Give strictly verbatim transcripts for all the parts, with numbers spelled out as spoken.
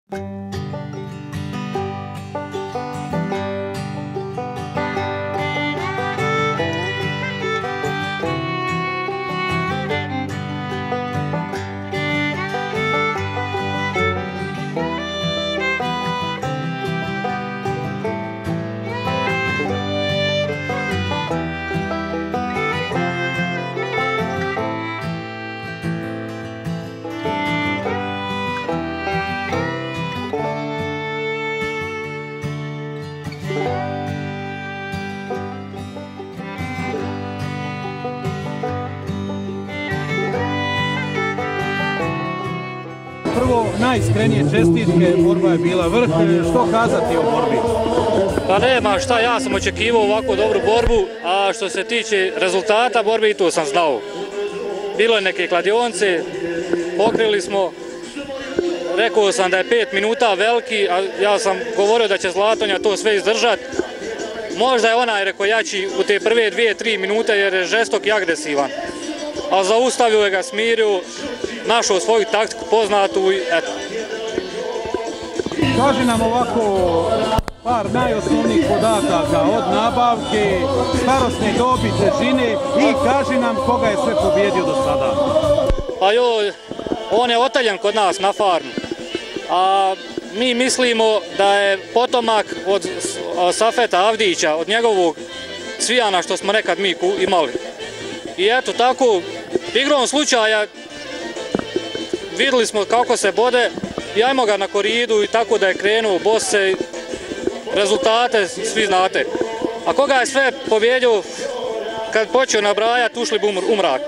Prvo, najiskrenije čestitke, borba je bila vrh. Što kazati o borbi? Pa nema šta, ja sam očekivao ovako dobru borbu, a što se tiče rezultata borbe i to sam znao. Bilo je neke kladionce, pokrili smo, rekao sam da je pet minuta veliki, a ja sam govorio da će Zlatonja to sve izdržati. Možda je onaj rekao jači u te prve dvije, tri minute jer je žestok i agresivan. A zaustavio je ga, smirio, našao svoju taktiku poznatu i eto. Kaži nam ovako par najosnovnijih podataka od nabavke, starosne dobi, težine i kaži nam koga je sve pobjedio do sada. Pa joj, on je otaljen kod nas na farmu, a mi mislimo da je potomak od Safeta Avdića, od njegovog Cvijana što smo nekad mi imali. I eto tako, igrom slučaja vidjeli smo kako se bode i ajmo ga na koridu i tako da je krenuo bose, rezultate svi znate. A koga je sve pobjedio kad počeo nabrajati, ušli bi u mrak.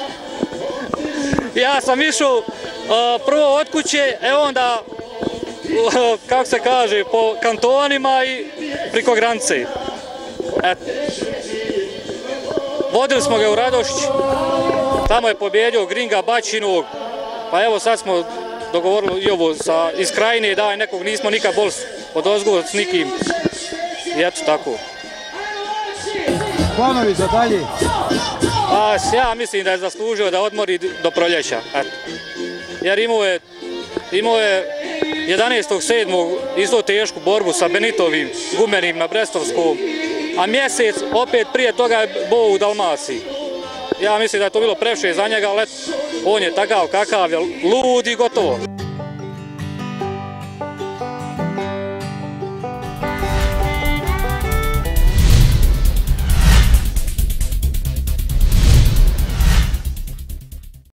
Ja sam išao prvo od kuće, e onda, kako se kaže, po kantonima i priko granice. Eto. Vodili smo ga u Radošić, tamo je pobjedio Gringa Bačinog, pa evo sad smo dogovorili i ovo sa, iz Krajine, daj nekog, nismo nikad boli od ozgo s nikim. I eto tako. Planovi za dalje? A ja mislim da je zaslužio da odmori do proljeća. Eto. Jer imao je, imao je jedanaestog sedmog isto tešku borbu sa Benitovim, gumenim na Brestovskom, a mjesec opet prije toga je bo u Dalmaciji. Ja mislim da je to bilo previše za njega, ali on je takav kakav je, lud i gotovo.